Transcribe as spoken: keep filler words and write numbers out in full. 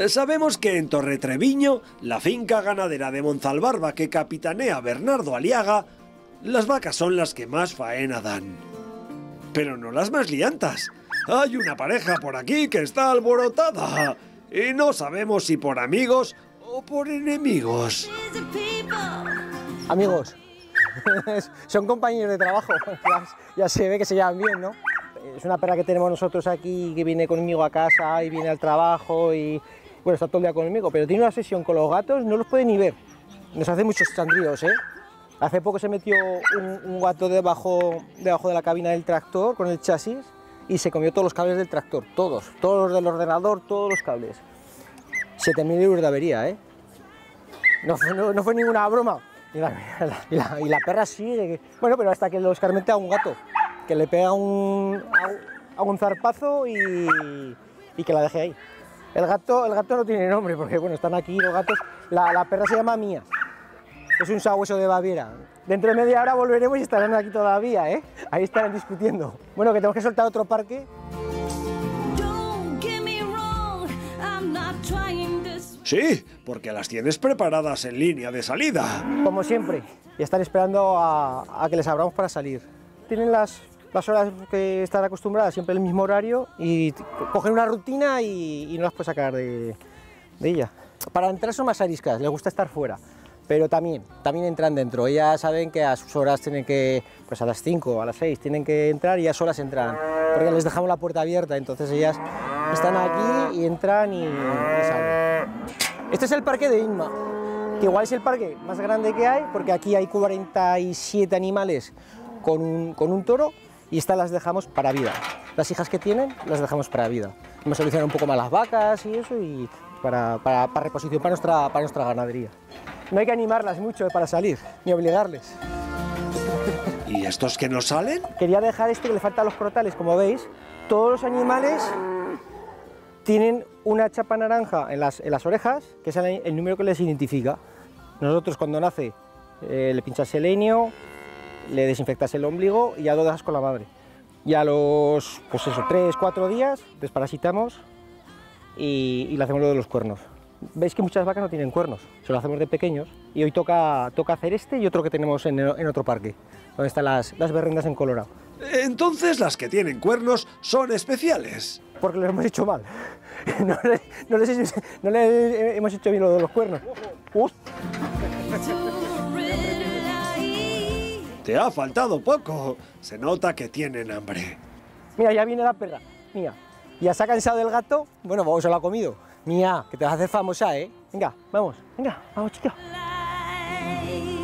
Sabemos que en Torretreviño, la finca ganadera de Monzalbarba que capitanea Bernardo Aliaga, las vacas son las que más faena dan. Pero no las más liantas. Hay una pareja por aquí que está alborotada y no sabemos si por amigos o por enemigos. Amigos, son compañeros de trabajo, ya, ya se ve que se llevan bien, ¿no? Es una perra que tenemos nosotros aquí, que viene conmigo a casa y viene al trabajo y, bueno, está todo el día conmigo, pero tiene una sesión con los gatos, no los puede ni ver. Nos hace muchos chascarrillos, ¿eh? Hace poco se metió un, un gato debajo, debajo de la cabina del tractor con el chasis y se comió todos los cables del tractor, todos, todos los del ordenador, todos los cables. siete mil euros de avería, ¿eh? No, no, no fue ninguna broma. Y la, y la, y la perra sigue. Bueno, pero hasta que lo escarmenta a un gato, que le pega un, a un zarpazo y, y que la deje ahí. El gato, el gato no tiene nombre, porque bueno, están aquí los gatos. La, la perra se llama Mía. Es un sabueso de Baviera. Dentro de media hora volveremos y estarán aquí todavía, ¿eh? Ahí estarán discutiendo. Bueno, que tenemos que soltar otro parque. Sí, porque las tienes preparadas en línea de salida. Como siempre, y están esperando a, a que les abramos para salir. Tienen las, las horas que están acostumbradas, siempre el mismo horario, y cogen una rutina y, y no las puedes sacar de, de ella. Para entrar son más ariscas, les gusta estar fuera, pero también, también entran dentro. Ellas saben que a sus horas tienen que, pues a las cinco, a las seis, tienen que entrar y a solas entran, porque les dejamos la puerta abierta, entonces ellas están aquí y entran y, y salen. Este es el parque de Inma, que igual es el parque más grande que hay, porque aquí hay cuarenta y siete animales con un, con un toro y estas las dejamos para vida. Las hijas que tienen las dejamos para vida. Hemos solucionado un poco más las vacas y eso, y para, para, para reposición para nuestra, para nuestra ganadería. No hay que animarlas mucho para salir, ni obligarles. ¿Y estos que no salen? Quería dejar este que le faltan los crotales, como veis. Todos los animales tienen una chapa naranja en las, en las orejas, que es el, el número que les identifica. Nosotros cuando nace eh, le pinchas selenio, le desinfectas el ombligo y ya lo dejas con la madre. Y a los, pues eso, tres, cuatro días desparasitamos y, y le hacemos lo de los cuernos. Veis que muchas vacas no tienen cuernos, se lo hacemos de pequeños y hoy toca, toca hacer este y otro que tenemos en, en otro parque, donde están las, las berrendas en Colorado. Entonces las que tienen cuernos son especiales. Porque lo hemos hecho mal. No les, no les, no les hemos hecho bien lo de los cuernos. Uf. Te ha faltado poco. Se nota que tienen hambre. Mira, ya viene la perra. Mía. Ya se ha cansado del gato. Bueno, vamos, se lo ha comido. Mía, que te vas a hacer famosa, ¿eh? Venga, vamos. Venga, vamos, chica.